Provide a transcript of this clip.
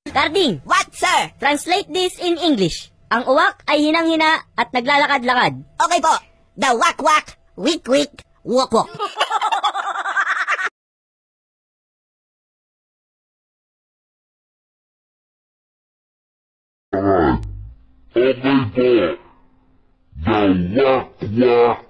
Carding, What, sir? translate this in English. Ang uwak ay hinang-hina at naglalakad-lakad. Okay po. The wak-wak, wik-wik, wok-wok. Okay po. The wak-wak,